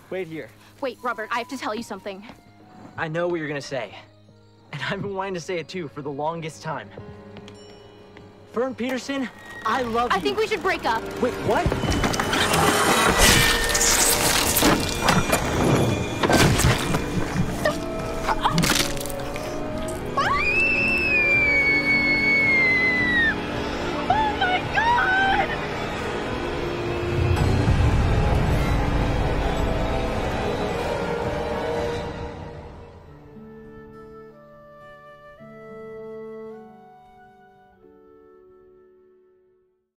Wait here. Wait, Robert, I have to tell you something. I know what you're gonna say. And I've been wanting to say it too for the longest time. Fern Peterson, I love you. I think we should break up. Wait, what?